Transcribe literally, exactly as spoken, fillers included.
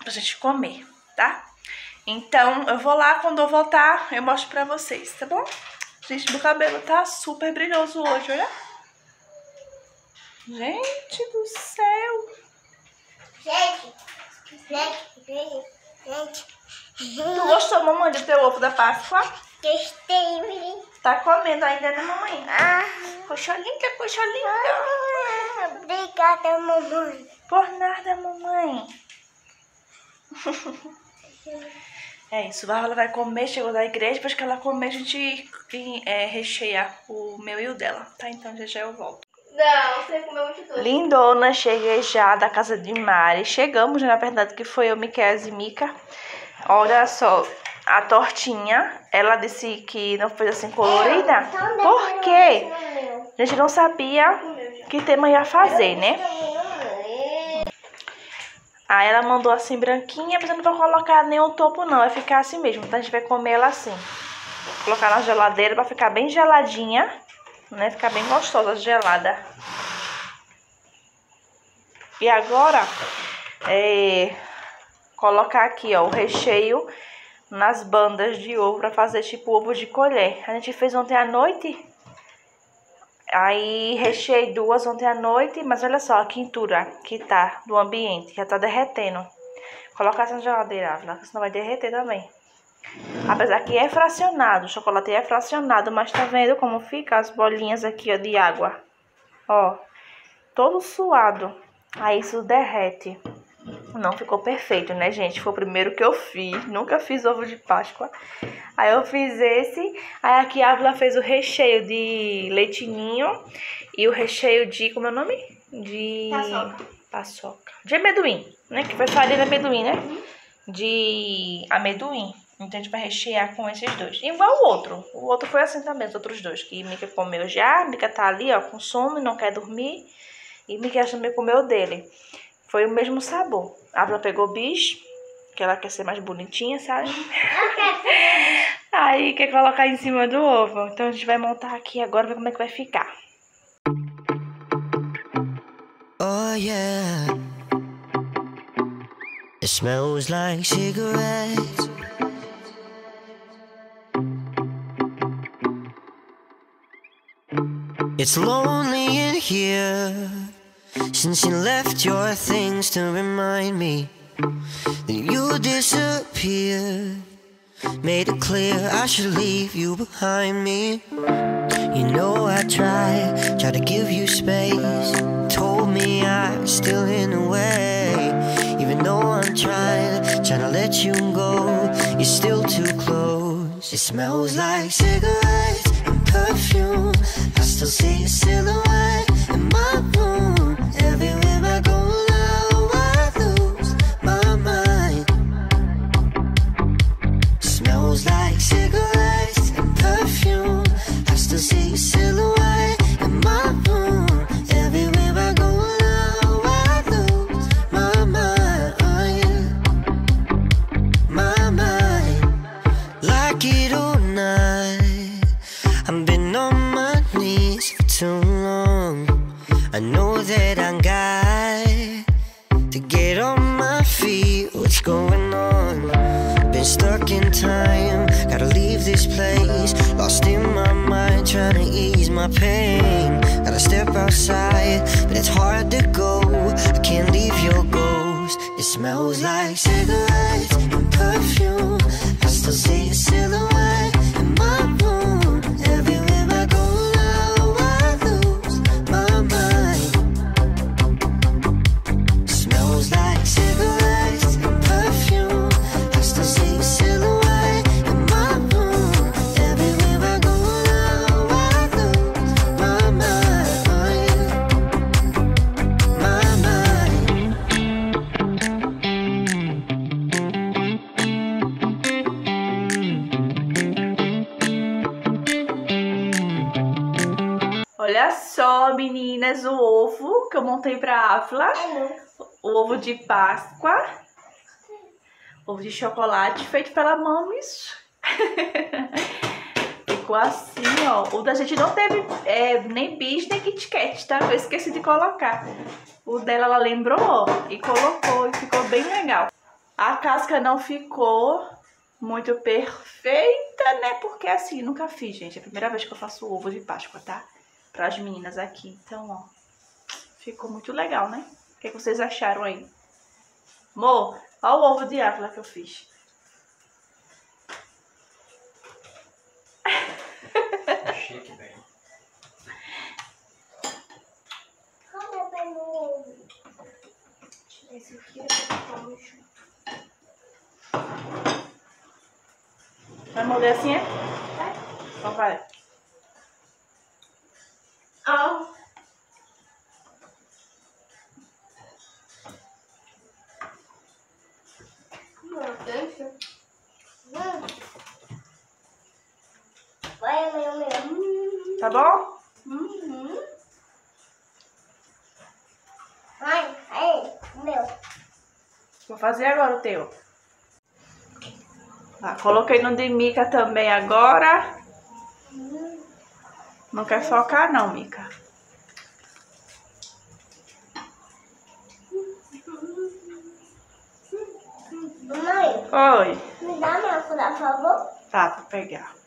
pra gente comer, tá? Então, eu vou lá, quando eu voltar, eu mostro pra vocês, tá bom? Gente, meu cabelo tá super brilhoso hoje, olha. Gente do céu. Gente, gente, gente. Tu gostou, mamãe, do teu ovo da Páscoa? Gostei, menino. Tá comendo ainda, né, mamãe? Ah, Coxa linda, coxa linda. obrigada, mamãe. Por nada, mamãe. É isso, ela vai comer, chegou da igreja, depois que ela comer, a gente é, recheia o meu e o dela, tá? Então já já eu volto. Não, você comeu muito doce. Lindona, cheguei já da casa de Mari. Chegamos, na verdade, que foi eu, Miquel e Mica. Olha só, a tortinha, ela disse que não fez assim colorida. Por quê? A gente não sabia que tema ia fazer, né? Aí ela mandou assim branquinha, mas eu não vou colocar nem o topo não, vai ficar assim mesmo. Então a gente vai comer ela assim. Vou colocar na geladeira pra ficar bem geladinha, né? Ficar bem gostosa, gelada. E agora, é, colocar aqui, ó, o recheio nas bandas de ovo pra fazer tipo ovo de colher. A gente fez ontem à noite. Aí recheei duas ontem à noite, mas olha só a quintura que tá do ambiente, já tá derretendo. Colocar essa na geladeira, senão vai derreter também. Apesar que é fracionado, o chocolate é fracionado, mas tá vendo como fica as bolinhas aqui, ó, de água? Ó, todo suado. Aí isso derrete. Não ficou perfeito, né, gente? Foi o primeiro que eu fiz. Nunca fiz ovo de Páscoa. Aí eu fiz esse. Aí aqui a Ávila fez o recheio de leitinho. E o recheio de... Como é o nome? De... Paçoca. Paçoca. De amendoim, né? Que foi farinha de amendoim, né? De amendoim. Então a gente vai rechear com esses dois. Igual o outro. O outro foi assim também, os outros dois. Que Mica comeu já. Mica tá ali, ó, com sono e não quer dormir. E Mica também comeu dele. Foi o mesmo sabor. A Ávila pegou bicho, que ela quer ser mais bonitinha, sabe? Aí quer colocar em cima do ovo. Então a gente vai montar aqui agora, ver como é que vai ficar. Oh yeah, it smells like cigarettes. It's lonely in here. Since you left your things to remind me that you disappeared, made it clear I should leave you behind me. You know I tried, tried to give you space. Told me I was still in the way. Even though I'm trying, trying to let you go, you're still too close. It smells like cigarettes and perfume. I still see your silhouette in my room. Everywhere I go now, I lose my mind. Smells like cigarettes and perfume. I still see your silhouette in my room. Everywhere I go now, I lose my mind. My mind. Like it or not, I've been on my knees for too long. I know that I got to get on my feet. What's going on? Been stuck in time, gotta leave this place. Lost in my mind, trying to ease my pain. Gotta step outside, but it's hard to go. I can't leave your ghost. It smells like cigarettes and perfume. I still see your silhouette in my room. Everywhere I go now, I lose my mind. Smells like cigarettes and perfume. I still see your silhouette in my room. Everywhere I go now, I lose my mind. My mind. Olha só, meninas, o ovo que eu montei pra Ávila. O ovo de Páscoa. Ovo de chocolate feito pela Mamis. Ficou assim, ó. O da gente não teve é, nem bis, nem Kit Kat, tá? Eu esqueci de colocar. O dela ela lembrou, ó, e colocou e ficou bem legal. A casca não ficou muito perfeita, né? Porque assim, nunca fiz, gente. É a primeira vez que eu faço ovo de Páscoa, tá? Para as meninas aqui. Então, ó, ficou muito legal, né? O que, que vocês acharam aí? Amor, olha o ovo de Ávila que eu fiz. Chique, velho. Esse aqui eu vou botar junto. Vai morder assim, é? Vai. Então vai. Ah. Hum. Vai, meu, meu. Tá bom? Uhum. Ai, ai, meu. Vou fazer agora o teu. Ah, coloquei no de Mica também agora. Não quer focar não, Mica. Mãe, Oi. me dá minha por favor? Tá, vou pegar.